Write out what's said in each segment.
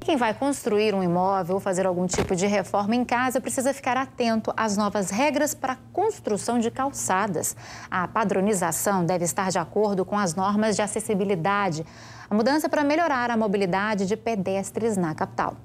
Quem vai construir um imóvel ou fazer algum tipo de reforma em casa precisa ficar atento às novas regras para a construção de calçadas. A padronização deve estar de acordo com as normas de acessibilidade. A mudança é para melhorar a mobilidade de pedestres na capital.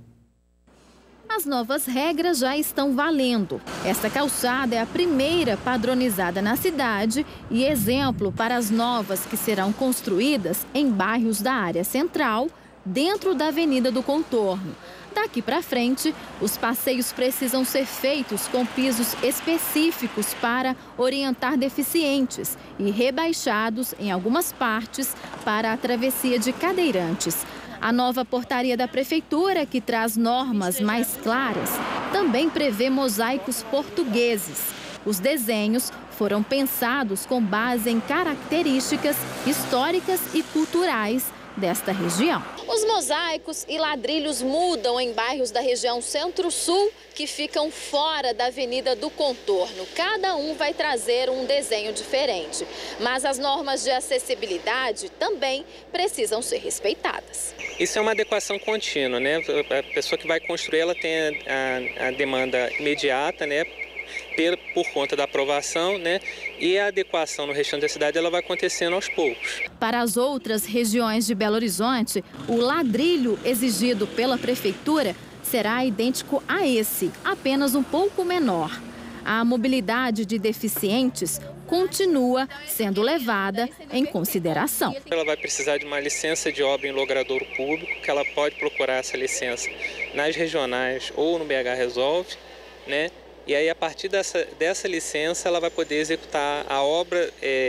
As novas regras já estão valendo. Esta calçada é a primeira padronizada na cidade e exemplo para as novas que serão construídas em bairros da área central, dentro da Avenida do Contorno. Daqui para frente, os passeios precisam ser feitos com pisos específicos para orientar deficientes e rebaixados em algumas partes para a travessia de cadeirantes. A nova portaria da Prefeitura, que traz normas mais claras, também prevê mosaicos portugueses. Os desenhos foram pensados com base em características históricas e culturais desta região. Os mosaicos e ladrilhos mudam em bairros da região Centro-Sul que ficam fora da Avenida do Contorno. Cada um vai trazer um desenho diferente, mas as normas de acessibilidade também precisam ser respeitadas. Isso é uma adequação contínua, né? A pessoa que vai construir, ela tem a demanda imediata, né? Por conta da aprovação, né? E a adequação no restante da cidade ela vai acontecendo aos poucos. Para as outras regiões de Belo Horizonte, o ladrilho exigido pela Prefeitura será idêntico a esse, apenas um pouco menor. A mobilidade de deficientes continua sendo levada em consideração. Ela vai precisar de uma licença de obra em logradouro público, que ela pode procurar essa licença nas regionais ou no BH Resolve, né? E aí, a partir dessa licença, ela vai poder executar a obra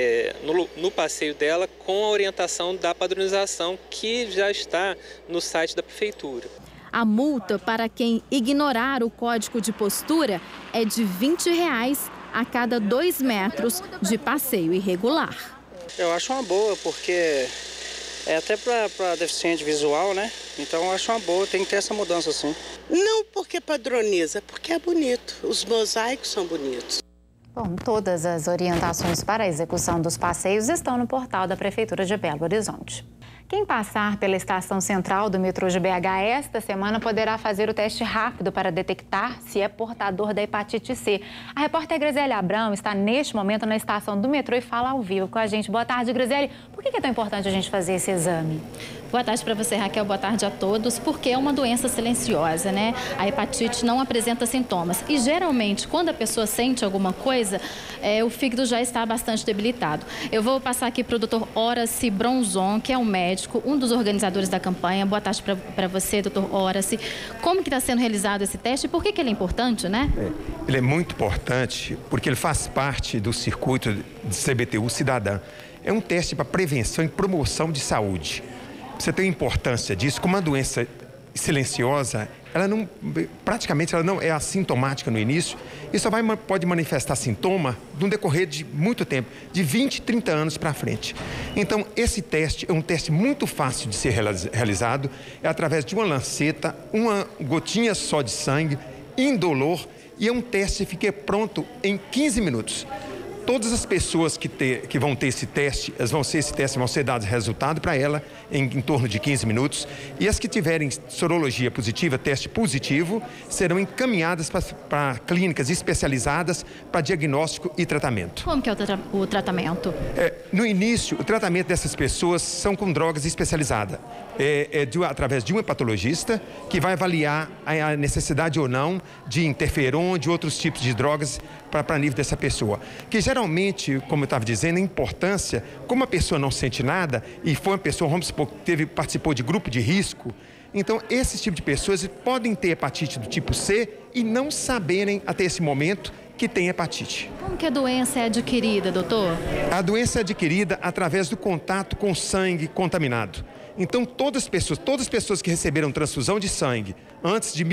no passeio dela com a orientação da padronização que já está no site da Prefeitura. A multa para quem ignorar o código de postura é de R$20 a cada 2 metros de passeio irregular. Eu acho uma boa, porque é até para deficiente visual, né? Então eu acho uma boa, tem que ter essa mudança sim. Não porque padroniza, porque é bonito. Os mosaicos são bonitos. Bom, todas as orientações para a execução dos passeios estão no portal da Prefeitura de Belo Horizonte. Quem passar pela estação central do metrô de BH esta semana poderá fazer o teste rápido para detectar se é portador da hepatite C. A repórter Graziele Abrão está neste momento na estação do metrô e fala ao vivo com a gente. Boa tarde, Graziele. Por que é tão importante a gente fazer esse exame? Boa tarde para você, Raquel. Boa tarde a todos. Porque é uma doença silenciosa, né? A hepatite não apresenta sintomas. E geralmente, quando a pessoa sente alguma coisa, o fígado já está bastante debilitado. Eu vou passar aqui para o Dr. Horace Bronzon, que é um médico, um dos organizadores da campanha. Boa tarde para você, Dr. Horace. Como que está sendo realizado esse teste e por que ele é importante, né? Ele é muito importante porque ele faz parte do circuito de CBTU Cidadã. É um teste para prevenção e promoção de saúde. Você tem a importância disso, como uma doença silenciosa, praticamente ela não é assintomática no início e só pode manifestar sintoma no decorrer de muito tempo, de 20, 30 anos para frente. Então, esse teste é um teste muito fácil de ser realizado, é através de uma lanceta, uma gotinha só de sangue, indolor, e é um teste que fica pronto em 15 minutos. Todas as pessoas que vão ter esse teste, vão ser dados resultado para ela em torno de 15 minutos. E as que tiverem sorologia positiva, teste positivo, serão encaminhadas para clínicas especializadas para diagnóstico e tratamento. Como que é o tratamento? No início, o tratamento dessas pessoas são com drogas especializadas. Através de um hepatologista que vai avaliar a necessidade ou não de interferon, de outros tipos de drogas para nível dessa pessoa. Que geralmente, como eu estava dizendo, a importância, como a pessoa não sente nada e foi uma pessoa, vamos supor, que participou de grupo de risco, então esses tipos de pessoas podem ter hepatite do tipo C e não saberem até esse momento que tem hepatite. Como que a doença é adquirida, doutor? A doença é adquirida através do contato com sangue contaminado. Então, todas as pessoas que receberam transfusão de sangue antes de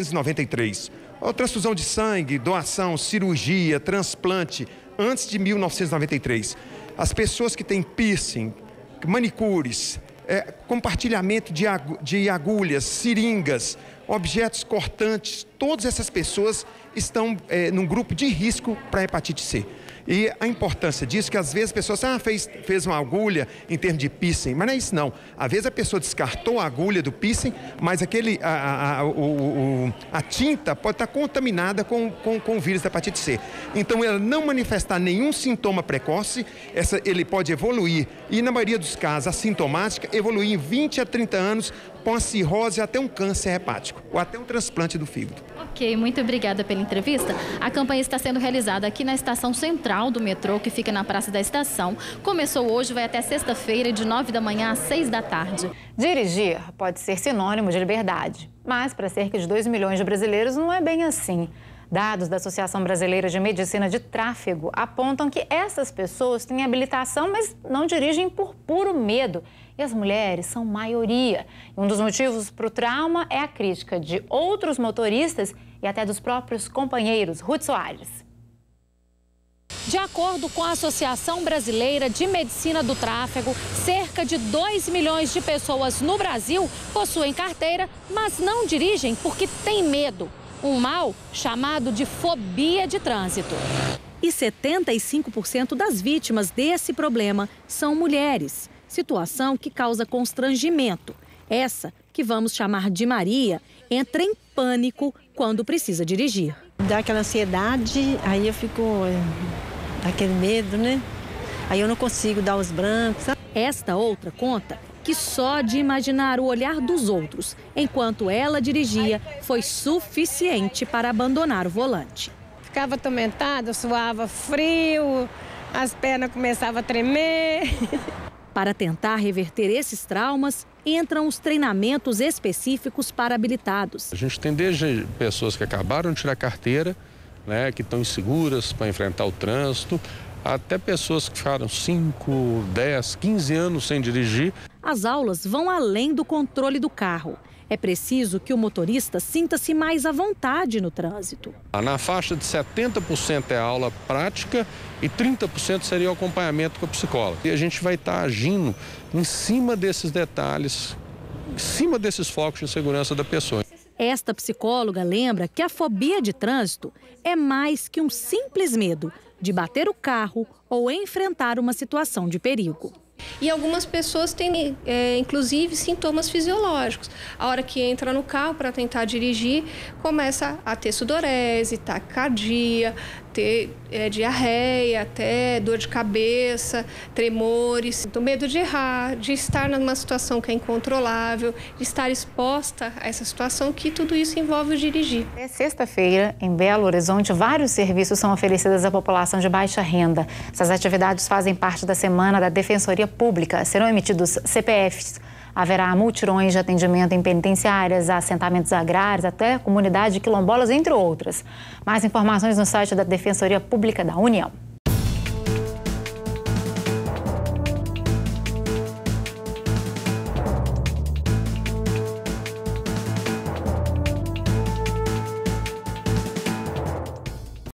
1993, ou transfusão de sangue, doação, cirurgia, transplante, antes de 1993, as pessoas que têm piercing, manicures, compartilhamento de agulhas, seringas, objetos cortantes, todas essas pessoas estão num grupo de risco para hepatite C. E a importância disso, que às vezes a pessoa fez uma agulha em termos de piercing, mas não é isso não. Às vezes a pessoa descartou a agulha do piercing, mas a tinta pode estar contaminada com o vírus da hepatite C. Então, ela não manifestar nenhum sintoma precoce, ele pode evoluir, e na maioria dos casos, assintomática, evoluir em 20 a 30 anos, com a cirrose até um câncer hepático, ou até um transplante do fígado. Ok, muito obrigada pela entrevista. A campanha está sendo realizada aqui na estação central do metrô, que fica na Praça da Estação. Começou hoje, vai até sexta-feira, de 9 da manhã às 6 da tarde. Dirigir pode ser sinônimo de liberdade, mas para cerca de 2 milhões de brasileiros não é bem assim. Dados da Associação Brasileira de Medicina de Tráfego apontam que essas pessoas têm habilitação, mas não dirigem por puro medo. E as mulheres são maioria. E um dos motivos para o trauma é a crítica de outros motoristas e até dos próprios companheiros. Ruth Soares. De acordo com a Associação Brasileira de Medicina do Tráfego, cerca de 2 milhões de pessoas no Brasil possuem carteira, mas não dirigem porque têm medo. Um mal chamado de fobia de trânsito. E 75% das vítimas desse problema são mulheres. Situação que causa constrangimento. Essa, que vamos chamar de Maria, entra em pânico quando precisa dirigir. Dá aquela ansiedade, aí eu fico aquele medo, né? Aí eu não consigo dar os brancos. Esta outra conta que só de imaginar o olhar dos outros enquanto ela dirigia foi suficiente para abandonar o volante. Ficava atormentada, suava frio, as pernas começavam a tremer. Para tentar reverter esses traumas, entram os treinamentos específicos para habilitados. A gente tem desde pessoas que acabaram de tirar a carteira, né, que estão inseguras para enfrentar o trânsito, até pessoas que ficaram 5, 10, 15 anos sem dirigir. As aulas vão além do controle do carro. É preciso que o motorista sinta-se mais à vontade no trânsito. Na faixa de 70% é aula prática e 30% seria o acompanhamento com a psicóloga. E a gente vai estar agindo em cima desses detalhes, em cima desses focos de segurança da pessoa. Esta psicóloga lembra que a fobia de trânsito é mais que um simples medo de bater o carro ou enfrentar uma situação de perigo. E algumas pessoas têm, inclusive, sintomas fisiológicos. A hora que entra no carro para tentar dirigir, começa a ter sudorese, taquicardia, ter diarreia, até dor de cabeça, tremores, medo de errar, de estar numa situação que é incontrolável, de estar exposta a essa situação, que tudo isso envolve o dirigir. É sexta-feira, em Belo Horizonte, vários serviços são oferecidos à população de baixa renda. Essas atividades fazem parte da Semana da Defensoria Pública. Serão emitidos CPFs. Haverá mutirões de atendimento em penitenciárias, assentamentos agrários, até comunidade quilombolas, entre outras. Mais informações no site da Defensoria Pública da União.